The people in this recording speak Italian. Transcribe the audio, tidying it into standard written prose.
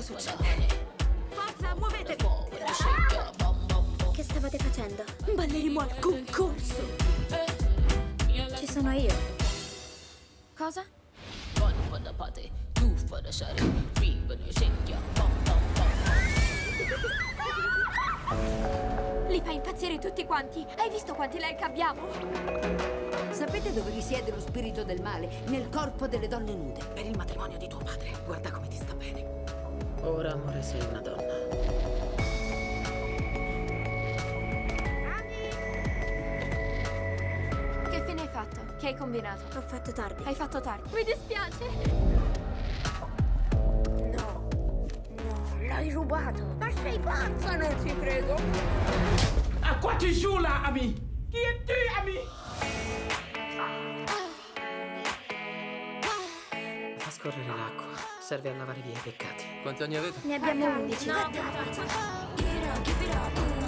succede? Forza, muovetevi! Che stavate facendo? Balleremo al concorso! Ci sono io. Cosa? Li fa impazzire tutti quanti! Hai visto quanti like abbiamo? Sapete dove risiede lo spirito del male? Nel corpo delle donne nude. Per il matrimonio di tuo padre. Guarda come ti sta bene. Ora, amore, sei una donna. Che fine hai fatto? Che hai combinato? Ho fatto tardi. Hai fatto tardi. Mi dispiace! No, l'hai rubato. Ma sei pazza, non ci credo. À quoi tu joues là, ami? Qui es-tu, ami? Fa scorrere l'acqua. Serve a lavare via i peccati. Quanti anni avete? Ne abbiamo 11. No,